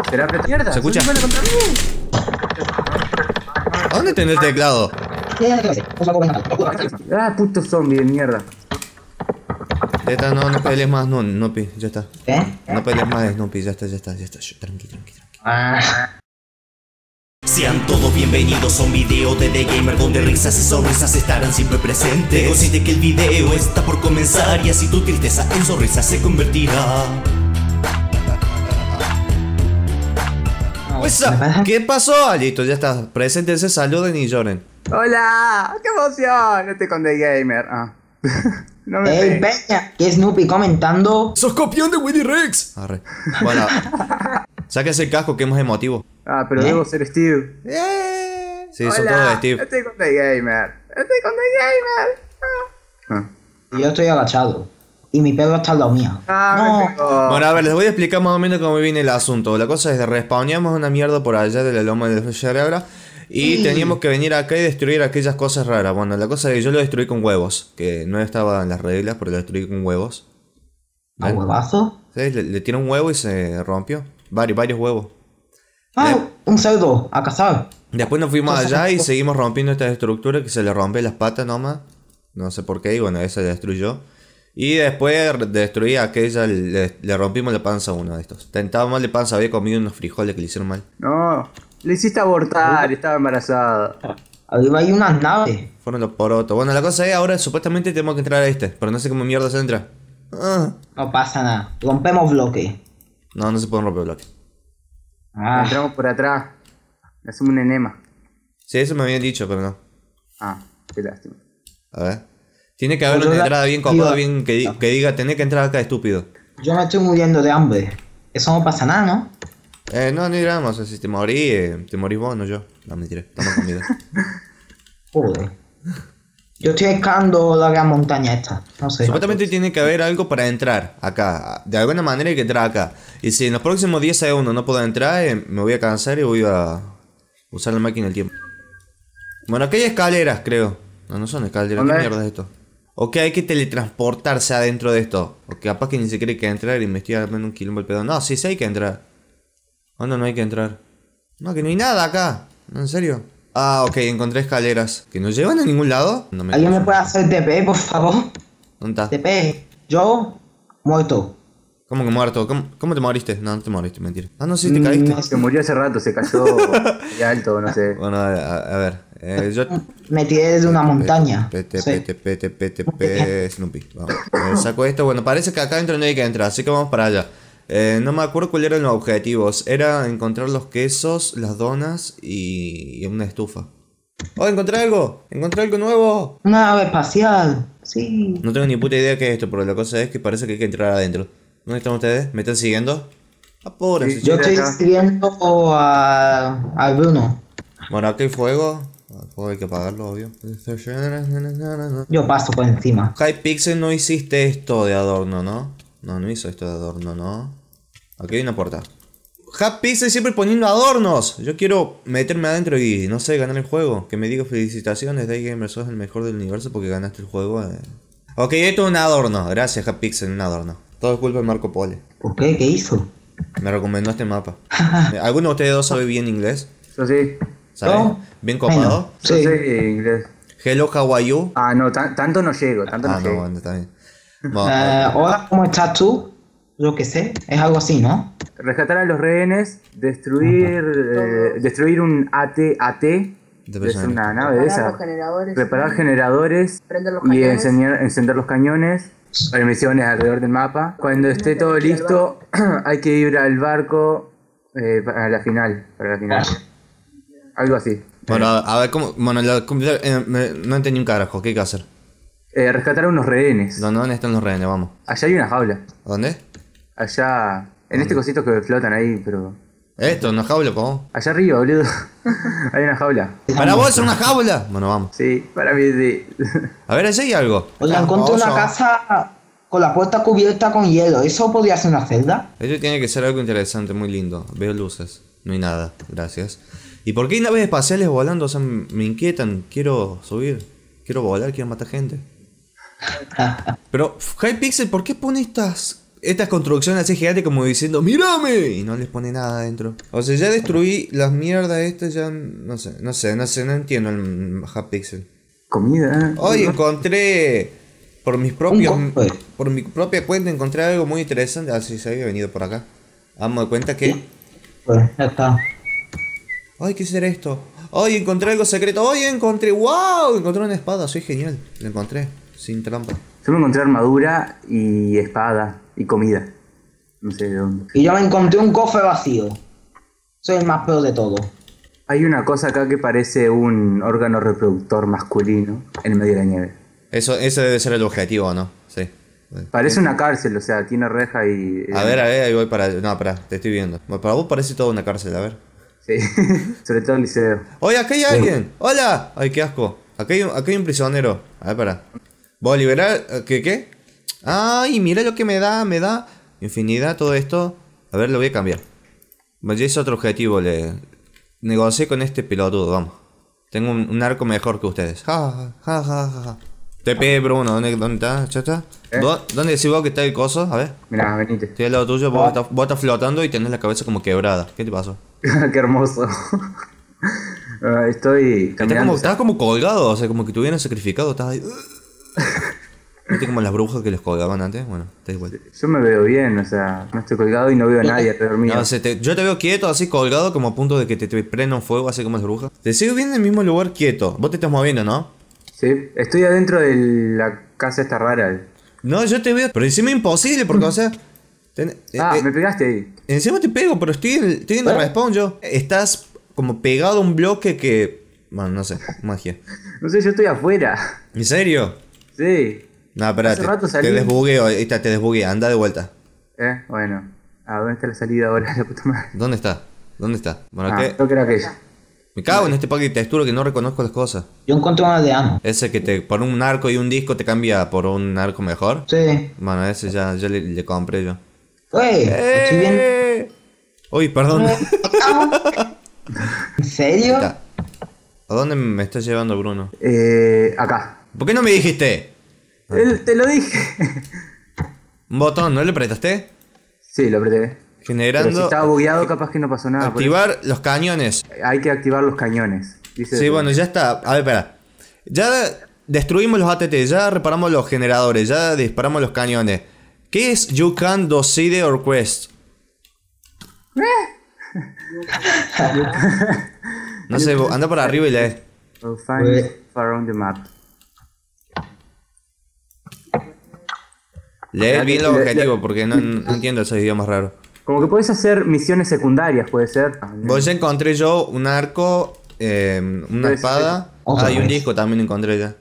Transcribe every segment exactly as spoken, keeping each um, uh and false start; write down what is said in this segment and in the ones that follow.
Terapia mierda. ¿Se escucha? Contra mí. ¿A dónde tenés el teclado? Ah, puto zombie de mierda. Esta no, no pelees más, no, Snoopy, ya está. ¿Qué? No pelees más, Snoopy, ya está, ya está, ya está. Shh, tranqui, tranqui, tranqui. Ah. Sean todos bienvenidos a un video de The Gamer donde risas y sonrisas estarán siempre presentes. Consciente que el video está por comenzar y así tu tristeza en sonrisa se convertirá. Pues, ¿qué pasó? Ah, listo, ya está. Preséntense, saluden y lloren. Hola, qué emoción. Estoy con The Gamer. Ah. No me Ey, pegues. Peña, que Snoopy comentando. ¡Sos copión de Willy Rex! Arre. Bueno, sáquese el casco que es más emotivo. Ah, pero ¿Eh? debo ser Steve. Yeah. Sí, son Hola, todos de Steve. estoy con The Gamer. Estoy con The Gamer. Ah. Ah. Yo estoy agachado. Y mi perro está al lado mío. Ah, me No. pegó. Bueno, a ver, les voy a explicar más o menos cómo viene el asunto. La cosa es que respawneamos una mierda por allá de la loma de Cerebra y Sí. teníamos que venir acá y destruir aquellas cosas raras. Bueno, la cosa es que yo lo destruí con huevos, que no estaba en las reglas, pero lo destruí con huevos. ¿A huevazo? ¿Sí? Le, le tiré un huevo y se rompió. Varios, varios huevos. Ah, un cerdo, a cazar. Después nos fuimos Cosas allá y raras. seguimos rompiendo esta estructura que se le rompe las patas nomás. No sé por qué, y bueno, esa la destruyó. Y después destruí a aquella, le, le rompimos la panza a uno de estos. Tentaba mal de panza, había comido unos frijoles que le hicieron mal. No, le hiciste abortar, estaba embarazada. Arriba hay unas naves. Fueron los porotos. Bueno, la cosa es ahora supuestamente tenemos que entrar a este, pero no sé cómo mierda se entra. Ah. No pasa nada. Rompemos bloque. No, no se pueden romper bloques. Ah, Entramos por atrás. Le hacemos un enema. Sí, eso me habían dicho, pero no. Ah, qué lástima. A ver. Tiene que haber Pues yo una la- entrada bien copada, iba- bien que, di- que diga, tenés que entrar acá, estúpido. yo me estoy muriendo de hambre. Eso no pasa nada, ¿no? Eh, no, ni drama, o sea, si te morí, eh, te morís vos, no yo. No, mentira, estamos comidos. Joder. Yo estoy escalando la gran montaña esta. No sé. Supuestamente tiene que haber algo para entrar acá. De alguna manera hay que entrar acá. Y si en los próximos diez segundos no puedo entrar, eh, me voy a cansar y voy a usar la máquina del tiempo. Bueno, aquí hay escaleras, creo. No, no son escaleras. ¿Qué ¿Dónde? mierda es esto? O que hay que teletransportarse adentro de esto. O que capaz que ni siquiera hay que entrar y me estoy armando un quilombo el pedo. No, sí, sí hay que entrar. ¿O no, no hay que entrar? No, que no hay nada acá. ¿No, en serio? Ah, ok, encontré escaleras. ¿Que no llevan a ningún lado? No me ¿Alguien me puede hacer T P, por favor? ¿Dónde está? T P. Yo, muerto. ¿Cómo que muerto? ¿Cómo, cómo te moriste? No, no te moriste, mentira. Ah, no, sí, te caíste. Mm, Se murió hace rato, se cayó de alto, no sé. Bueno, a, a- a ver. Eh, yo... Me tiré desde una montaña. Pete, Sí. pete, pete, pete, pete, Snoopy. Vamos. Eh, saco esto. Bueno, parece que acá adentro no hay que entrar, así que vamos para allá. Eh, no me acuerdo cuáles eran los objetivos. Era encontrar los quesos, las donas y, y una estufa. ¡Oh, encontré algo! ¡Encontré algo nuevo! Una nave espacial. Sí. No tengo ni puta idea qué es esto, pero la cosa es que parece que hay que entrar adentro. ¿Dónde están ustedes? ¿Me están siguiendo? Apúrense. Sí, Yo de estoy acá. siguiendo a, a Bruno. Bueno, aquí hay fuego. El fuego hay que apagarlo, obvio. Yo paso por encima. Hypixel, no hiciste esto de adorno, ¿no? No, no hizo esto de adorno, ¿no? Aquí hay una puerta. Hypixel siempre poniendo adornos. Yo quiero meterme adentro y, no sé, ganar el juego. Que me diga felicitaciones, The Gamer, sos el mejor del universo porque ganaste el juego. eh. Ok, esto es un adorno. Gracias, Hypixel, un adorno. Todo es culpa de Marco Polo. ¿Por qué? ¿Qué hizo? Me recomendó este mapa. ¿Alguno de ustedes dos sabe bien inglés? Eso sí. ¿Sabe? No. ¿Bien copado? Bueno. Yo Sí. sé inglés. Hello, how are you? Ah, no, tan- tanto no llego, tanto Ah, no no, llego. bueno, está bien. Bueno, Eh, hola, ¿cómo estás tú? Yo qué sé. Es algo así, ¿no? Rescatar a los rehenes, destruir eh, destruir un A T A T, De que es personaje. una nave de Reparar esa. los generadores. Reparar generadores Prender los y cañones. enseñar- encender los cañones. Hay misiones alrededor del mapa. Cuando esté todo que ir al listo, hay que ir al barco eh, para la final. Para la final. Algo así. Bueno, a, a ver, ¿cómo? Bueno, la- eh, me- no entendí un carajo, ¿qué hay que hacer? Eh, rescatar a unos rehenes. ¿Dónde, dónde están los rehenes? Vamos. Allá hay una jaula. ¿A dónde? Allá. En este cosito que flotan ahí, pero. Esto, una jaula, po. Allá arriba, boludo. Hay una jaula. ¿Para vos es una jaula? Bueno, vamos. Sí, para mí sí. A ver, allá hay algo. Oye, encontré una Oso. casa con la puerta cubierta con hielo. ¿Eso podría ser una celda? Esto tiene que ser algo interesante, muy lindo. Veo luces. No hay nada, gracias. ¿Y por qué hay naves espaciales volando? O sea, me inquietan. Quiero subir. Quiero volar, quiero matar gente. Pero, Hypixel, ¿por qué pone estas estas construcciones así gigantes como diciendo ¡mírame! Y no les pone nada adentro. O sea, ya destruí las mierdas estas, ya no sé, no sé, no sé, no entiendo el Hypixel. Comida. Hoy encontré por mis propios Un cofre. por mi propia cuenta encontré algo muy interesante. Ah, sí, se había venido por acá. Damos de cuenta que Pues ya está. ay, ¿qué será esto? Ay, encontré algo secreto. Ay, encontré, wow, encontré una espada, soy genial. La encontré sin trampa. Yo me encontré armadura y espada y comida. No sé de dónde. Y yo me encontré un cofre vacío. Soy el más peor de todo. Hay una cosa acá que parece un órgano reproductor masculino en medio de la nieve. Eso ese debe ser el objetivo, ¿no? Sí. Parece una cárcel, o sea, tiene reja y... A ver, a ver, ahí voy para... No, pará, te estoy viendo. Para vos parece toda una cárcel, a ver. Sí, sobre todo el liceo. Oye, acá hay alguien. Hola. Ay, qué asco. Acá hay, un- acá hay un prisionero. A ver, pará. Voy a liberar... ¿Qué, qué? Ay, mira lo que me da, me da... Infinidad, todo esto. A ver, lo voy a cambiar. Ya es otro objetivo, le... Negocié con este pelotudo, vamos. Tengo un, un arco mejor que ustedes. Ja, ja, ja, ja, ja, ja. T P, Bruno, ¿dónde, dónde está? ¿Ya está? ¿Eh? ¿Dó- ¿Dónde decís vos que está el coso? A ver. Mirá, venite. Estoy al lado tuyo, vos, estás, vos estás flotando y tenés la cabeza como quebrada. ¿Qué te pasó? Qué hermoso. Ah, estoy Estás caminando. como, estás como colgado, o sea, como que te hubieran sacrificado. Estás ahí. ¿Viste como las brujas que les colgaban antes? Bueno, está igual. Yo me veo bien, o sea, no estoy colgado y no veo a nadie alrededor mío. No, o sea, te- yo te veo quieto, así colgado, como a punto de que te, te prenda un fuego, así como las brujas. Te sigo viendo en el mismo lugar quieto. Vos te estás moviendo, ¿no? Sí, estoy adentro de la casa esta rara. No, yo te veo. Pero encima es imposible, porque, o sea. ten- Ah, eh, me pegaste ahí. Encima te pego, pero estoy en, el- estoy en el respawn yo. Estás como pegado a un bloque que. Bueno, no sé, magia. No sé, yo estoy afuera. ¿En serio? Sí. No, espera, Hace te, rato salí. te desbugueo, ahí está, te desbugué, anda de vuelta. Eh, bueno. Ah, ¿dónde está la salida ahora? La puta madre. ¿Dónde está? ¿Dónde está? Bueno, Ah, ¿qué? creo que era aquella. Me cago en este pack de textura que no reconozco las cosas. Yo encontré un aldeano. Ese que te por un arco y un disco te cambia por un arco mejor. Sí. Bueno, ese ya, ya le, le compré yo. Wey, estoy bien. ¡Eh! Uy, perdón. ¿En serio? Está. ¿A dónde me estás llevando, Bruno? Eh, acá. ¿Por qué no me dijiste? El- te lo dije. Un botón, ¿no le apretaste? Sí, lo apreté. Pero si Generando. estaba bugueado, capaz que no pasó nada. por Activar los cañones. eso. Hay que activar los cañones. Dice Sí, bueno, ya está. A ver, espera. Ya destruimos los A T T, ya reparamos los generadores, ya disparamos los cañones. ¿Qué es You Can Docide or Quest? No sé, anda por arriba y lee. We'll find Pues- far on the map. Lee bien los Le- le- objetivos porque no, no entiendo esos idiomas raros. Como que podés hacer misiones secundarias, puede ser. Vos ya encontré yo un arco, eh, una Pues, espada. otra Ah, y un vez. disco también encontré ya.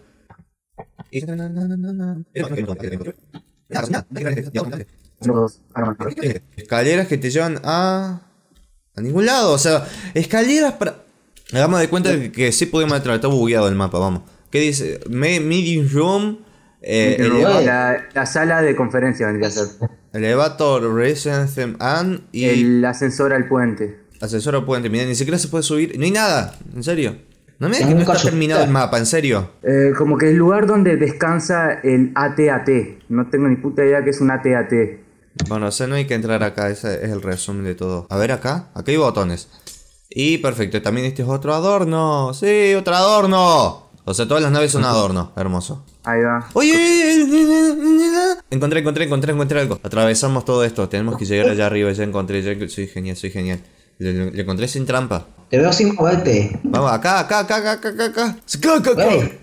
Dos. Escaleras que te llevan a... A ningún lado, o sea, escaleras para... Hagamos de cuenta que, que sí podemos entrar, está bugueado el mapa, vamos. ¿Qué dice? Me- Meeting room, eh, eleva- La, la sala de conferencia vendría a ser. elevator, residence and y El ascensor al puente. ascensor o puente. Mira, ni siquiera se puede subir, no hay nada, en serio. No me digas Es que no un está cacho- terminado el mapa, en serio. Eh, como que el lugar donde descansa el A T A T. No tengo ni puta idea que es un A T A T. Bueno, o sea, no hay que entrar acá, ese es el resumen de todo. A ver acá, acá hay botones. Y perfecto, también este es otro adorno. Sí, otro adorno. O sea, todas las naves son adorno, hermoso. Ahí va. Oye, encontré, encontré, encontré, encontré algo. Atravesamos todo esto, tenemos que llegar allá arriba, ya encontré, ya soy genial, soy genial. Le, le- le encontré sin trampa. Te veo sin moverte. Vamos, acá, acá, acá, acá, acá, acá, acá. Acá, acá, acá. Wey,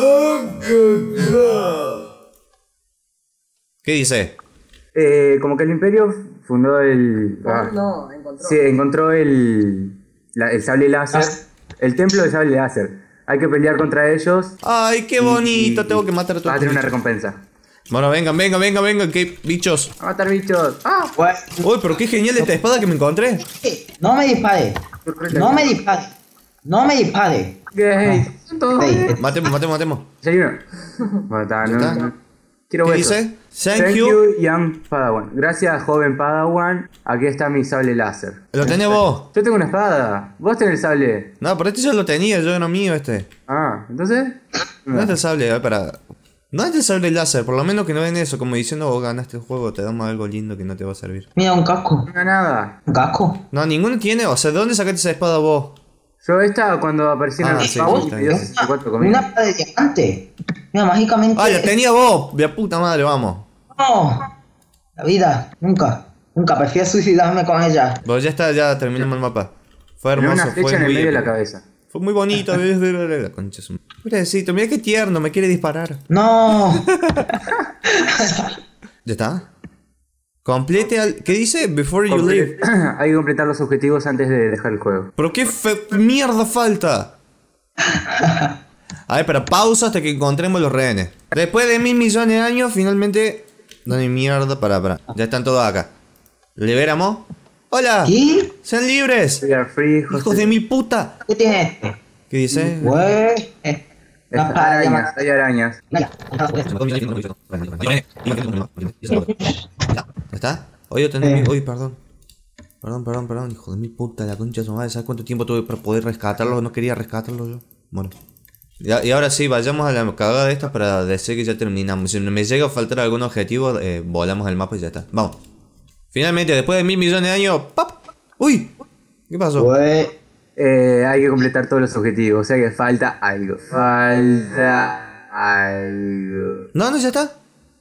¿Qué dice? Eh, como que el Imperio fundó el. ah, No, encontró. Sí, encontró el. la- el sable láser. El templo del sable láser. Hay que pelear contra ellos. Ay, qué bonito, tengo que matar a Va todos. a tener una estos bichos. recompensa. Bueno, vengan, vengan, vengan, vengan, qué bichos. A matar bichos. ¡Ah! pues, Uy, pero qué genial esta espada que me encontré. no me dispare. No me dispare. No me dispare. Gay. Son todos Ey, gays. Matemos, matemos, matemos. Desayuno. Bueno, está, no, está? no. Quiero ¿Qué huesos. dice? Thank, Thank you. you, young Padawan. Gracias, joven Padawan. Aquí está mi sable láser. Lo tenés vos. Yo tengo una espada. Vos tenés el sable. No, pero este ya lo tenía, yo no mío este. Ah, entonces. ¿Dónde está el sable? A ver, para. No es el sable láser, por lo menos que no ven eso, como diciendo vos ganaste el juego, te damos algo lindo que no te va a servir. Mira, un casco. No, nada. ¿Un casco? No, ninguno tiene, o sea, ¿de dónde sacaste esa espada vos? Yo esta cuando aparecieron Ah, los sí, pavos, sí, está me dio bien. sesenta y cuatro Una, conmigo. una espada de diamante. Mira, mágicamente. Ah, la tenía vos, de puta madre, vamos. No. La vida, nunca. Nunca, prefiero suicidarme con ella. Vos ya está, ya terminamos el mapa. Fue Tenía hermoso, una flecha fue en el muy medio de la épico. cabeza. Fue muy bonito, la concha su... Pobrecito, mira qué tierno, me quiere disparar. No. ¿Ya está? Complete al... ¿Qué dice? Before you leave. Hay que completar los objetivos antes de dejar el juego. ¿Pero qué fe... mierda falta? A ver, pero pausa hasta que encontremos los rehenes. Después de mil millones de años, finalmente... No hay mierda, para, para. Ya están todos acá. ¿Liberamos? ¡Hola! ¿Qué? ¡Sean libres! We are free, ¡Hijos José. de mil puta! ¿Qué tiene este? ¿Qué dice? Pues. eh, Una espada de Arañas, diamante. hay arañas. Mira. ¿Ya está? Oye, yo tenés... Uy, perdón. Perdón, perdón, perdón. Hijo de mil puta, la concha de su madre. ¿Sabes cuánto tiempo tuve para poder rescatarlo? No quería rescatarlo yo. Bueno. Ya, y ahora sí, vayamos a la cagada de esta para decir que ya terminamos. Si me llega a faltar algún objetivo, eh, volamos el mapa y ya está. Vamos. Finalmente, después de mil millones de años... ¡Pap! ¡Uy! ¿Qué pasó? Pues. Eh, hay que completar todos los objetivos, o sea que falta algo. Falta algo. No, no, ya está.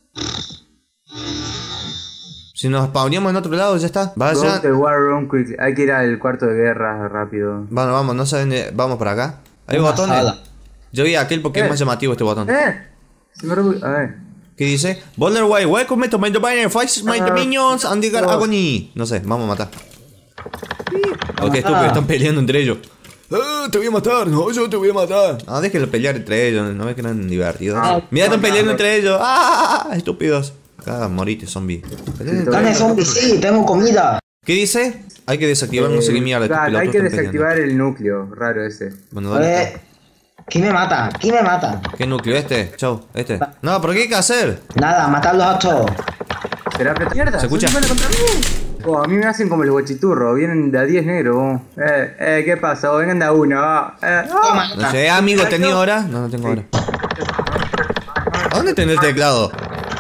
Si nos spawneamos en otro lado, ya está. Go to Vaya. the war room quickly. Hay que ir al cuarto de guerra rápido. Vamos, vamos, no saben. eh, Vamos para acá. Hay Una botones. sala. Yo vi aquel porque Eh. es más llamativo este botón. ¡Eh! Se me revu- A ver. ¿Qué dice? Boulder Way, welcome to my domain, fight my Ah. minions and the Oh. agony. No sé, vamos a matar. Ok, estúpido, están peleando entre ellos. Ah, te voy a matar, no, yo te voy a matar. No, déjenlo pelear entre ellos, no ves que eran divertidos. Ah, Mira, están no, peleando no. entre ellos. ¡Ah! Estúpidos. Acá, morite, zombie. Dame zombie, sí, tengo comida. ¿Qué dice? Hay que desactivar no sé qué mierda. estos Claro, hay pelotudos que están peleando. desactivar el núcleo, raro ese. Bueno, ¿dónde Pues. está? ¿Quién me mata? ¿Quién me mata? ¿Qué núcleo? ¿Este? Chau, este. No, pero ¿qué hay que hacer? Nada, matarlos a todos. ¿Será mierda? ¿Se escucha? ¿Son contra mí? Oh, a mí me hacen como los guachiturros, vienen de a diez negros. Oh. Eh, eh, ¿qué pasa? Oh, vengan de a uno. Oh. Eh, oh. Toma. No sé, amigo, ¿tenía hora? No, no tengo hora. ¿A dónde tenés el teclado?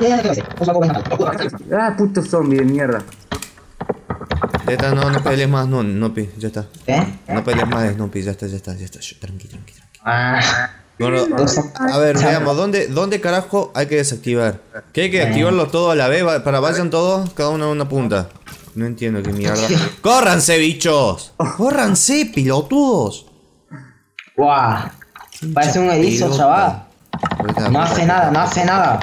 Ah, puto zombie de mierda. Ya está, no, no pelees más, no, no, pi, ya está. ¿Eh? No pelees más, Snoopy, ya está, ya está, ya está. Shh, tranqui, tranqui, tranqui. Ah. Bueno, a ver, veamos, ¿dónde, ¿dónde carajo hay que desactivar? ¿Qué hay que activarlo todo a la vez? Va- ¿Para vayan todos? Cada uno a una punta. No entiendo qué mierda. ¡Córranse, bichos! ¡Córranse, pilotudos! Guau. Parece un erizo, Pilota. chaval. No hace nada, no hace nada.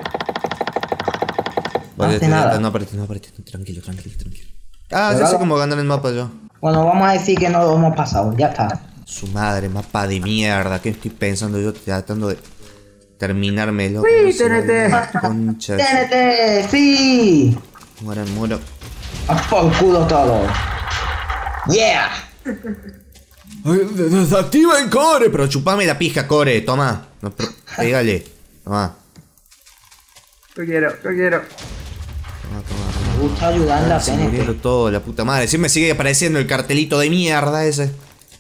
Vale, hace te- nada. No apretes, no apretes, tranquilo, tranquilo, tranquilo. Ah, ya Pero- sé cómo ganar el mapa yo. Bueno, vamos a decir que no lo hemos pasado, ya está. Su madre, mapa de mierda. ¿Qué estoy pensando yo tratando de terminarme loco? Sí, No sé, T N T. la concha. T N T, sí. Muero, muero. A por culo todo. Yeah. Desactiva el core, pero chupame la pija, core. Toma. No, pero- pégale. Toma. Yo quiero, yo quiero. Toma, toma. Me gusta ayudar en la Se T N muriendo T. todo, la puta madre. Siempre sigue apareciendo el cartelito de mierda ese.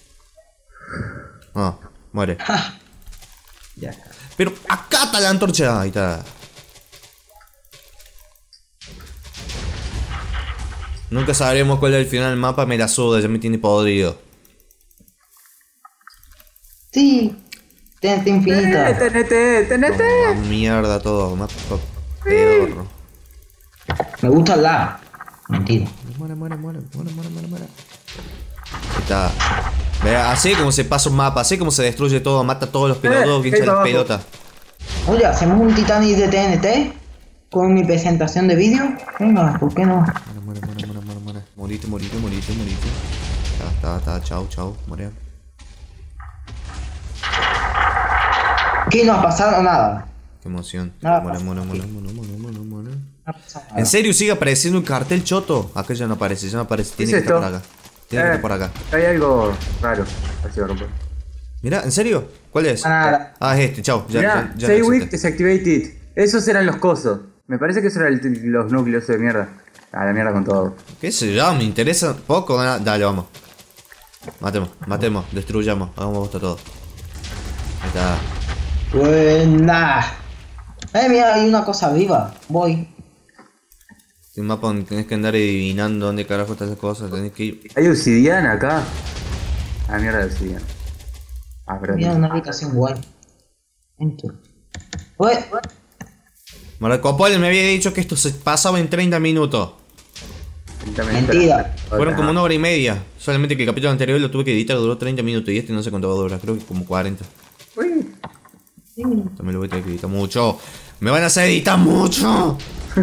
No, muere. Ya. Pero acá está la antorcha. Ahí está. Nunca sabremos cuál es el final del mapa. Me la suda, ya me tiene podrido. Sí. T N T Eh, infinita. T N T, T N T. Toma, mierda todo. Mapa pedorro. Me gusta el la. Mentira. Muere, muere, muere, muere, muere, muere, muere. Ahí está. Vea, así como se pasa un mapa, así como se destruye todo, mata a todos los pelotudos que ahí hinchan para las abajo. pelotas. Oye, ¿hacemos un Titanic de T N T? Con mi presentación de vídeo. Venga, ¿por qué no? Muere, muere, muere, muere, muere, muere. Morite, morite, morite, morite. Está, está, está, chao, chao, muere. Aquí no ha pasado nada. Qué emoción. Nada Muere, pasa muere, aquí. muere, muere, muere, muere, muere. No ha pasado nada. ¿En serio sigue apareciendo un cartel choto? Acá ya no aparece, ya no aparece. Tiene ¿Qué que es estar por esto? acá. Tiene que Eh, estar por acá. Hay algo raro. Así va a romper. Mira, ¿en serio? ¿Cuál es? Nada. Ah, es este, chao. Ya, Mirá, ya, ya Say no weak, existe. desactivated. Esos eran los cosos. Me parece que esos eran el- los núcleos de mierda. A la mierda con todo. ¿Qué sé yo? Me interesa poco. ¿No? Dale, vamos. Matemos, matemos, destruyamos, hagamos bosta todo. Ahí está. Buena. Eh, mira, hay una cosa viva. Voy. Un mapa donde tenés que andar adivinando dónde carajo están las cosas, tenés que ir. Hay obsidiana acá. Ah, mierda de obsidiana. Ah, pero Mira, una habitación guay. Entro. Ué, Marco Polo me había dicho que esto se pasaba en treinta minutos. mentira. Fueron como una hora y media. Solamente que el capítulo anterior lo tuve que editar, duró treinta minutos y este no sé cuánto va a durar, creo que como cuarenta. Uy. También lo voy a tener que editar mucho. Me van a hacer editar mucho.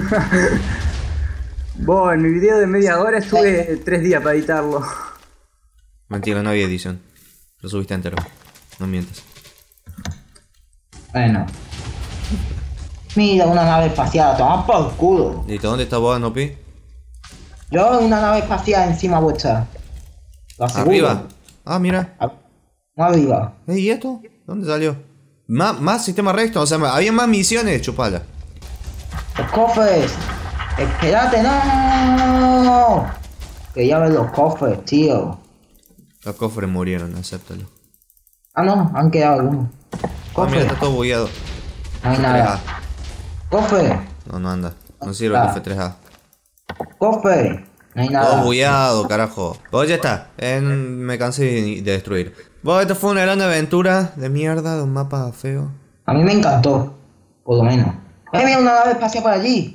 Vos, en mi video de media hora estuve tres días para editarlo. Mentira, no había edición. Lo subiste entero. No mientas. Bueno. Mira, una nave espacial, toma por culo. Listo, ¿dónde está vos, Nopi? Yo una nave espacial encima vuestra. Lo aseguro. Arriba. Ah, mira. A- Más arriba. ¿Eh, ¿Y esto? ¿Dónde salió? Más, más sistema resto, o sea, había más misiones, chupala. Los cofres. Espérate, no. Quería ver los cofres, tío. Los cofres murieron, acéptalo. Ah, no, han quedado algunos. Ah, mira, Cofres. está todo bugueado. No hay nada. Cofre. No, no anda. No sirve el Ah. F tres A. Cofre. No hay Todo nada. bugueado, carajo. Vos ya está. En- me cansé de, de destruir. Vos, esto fue una gran aventura de mierda, de un mapa feo. A mí me encantó. Por lo menos. Eh, mira una nave espacial por allí.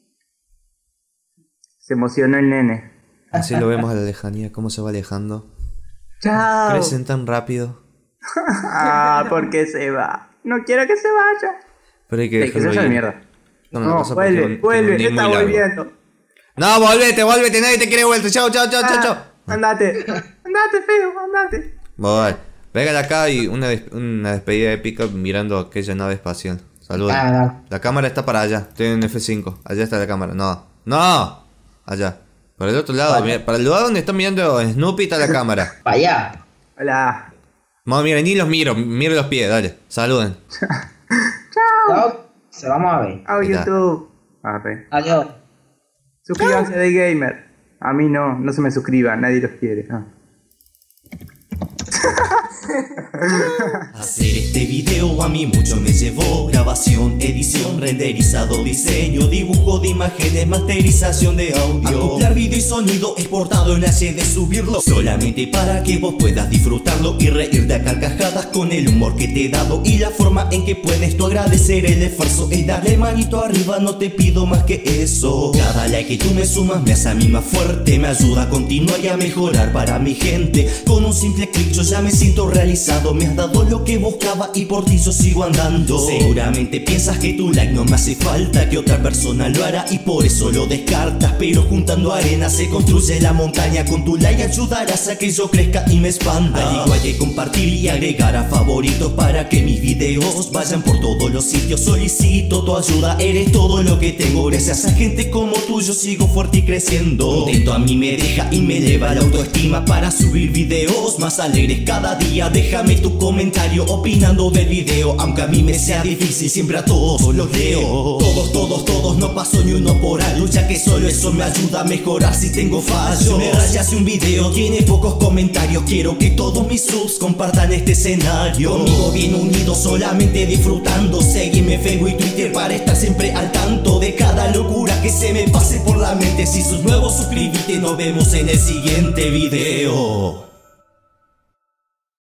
Se emocionó el nene. Así lo vemos a la lejanía, cómo se va alejando. Chao. Crecen tan rápido. Ah, ¿por qué se va? No quiero que se vaya. Pero hay que Sí, que se dejarlo vaya de ir. mierda. Toma No, una cosa porque vuelve, tiene un- tiene un vuelve, día está muy largo. volviendo. No, volvete, volvete, nadie te quiere vuelta. Chao, chao, chao, chao, chao. Ah, andate, andate, feo, andate. Voy. Vengan acá y una, des- una despedida épica mirando aquella nave espacial. Saludos. Ah, no. La cámara está para allá. Estoy en F cinco. Allá está la cámara. No. ¡No! Allá. Para el otro lado. Vale. Mira, para el lugar donde están mirando Snoopy está la cámara. Para allá. Hola. Vamos, miren, ni los miro. Miro los pies, dale. Saluden. Chao. Se vamos a ver. Chao, Mira. YouTube. Arre. Adiós. Suscríbanse a The Gamer. A mí no, no se me suscriban, nadie los quiere. Ah. Hacer este video a mí mucho me llevó. Grabación, edición, renderizado, diseño, dibujo de imágenes, masterización de audio, acoplar video y sonido, exportado en H D, subirlo solamente para que vos puedas disfrutarlo y reírte a carcajadas con el humor que te he dado. Y la forma en que puedes tú agradecer el esfuerzo es darle manito arriba, no te pido más que eso. Cada like que tú me sumas me hace a mí más fuerte, me ayuda a continuar y a mejorar para mi gente. Con un simple clic yo ya me siento realizado, me has dado lo que buscaba y por ti yo sigo andando. Seguramente piensas que tu like no me hace falta, que otra persona lo hará y por eso lo descartas. Pero juntando arena se construye la montaña, con tu like ayudarás a que yo crezca y me expanda. Al igual que compartir y agregar a favoritos para que mis videos vayan por todos los sitios. Solicito tu ayuda, eres todo lo que tengo. Gracias a gente como tú yo sigo fuerte y creciendo. Contento a mí me deja y me eleva la autoestima para subir videos más alegres cada día. Déjame tu comentario opinando del video, aunque a mí me sea difícil, siempre a todos los leo. Todos, todos, todos, no paso ni uno por algo, ya que solo eso me ayuda a mejorar si tengo fallos. Me raya si un video tiene pocos comentarios, quiero que todos mis subs compartan este escenario. Conmigo bien unidos, solamente disfrutando. Seguime en Facebook y Twitter para estar siempre al tanto de cada locura que se me pase por la mente. Si sos nuevo, suscríbete, nos vemos en el siguiente video.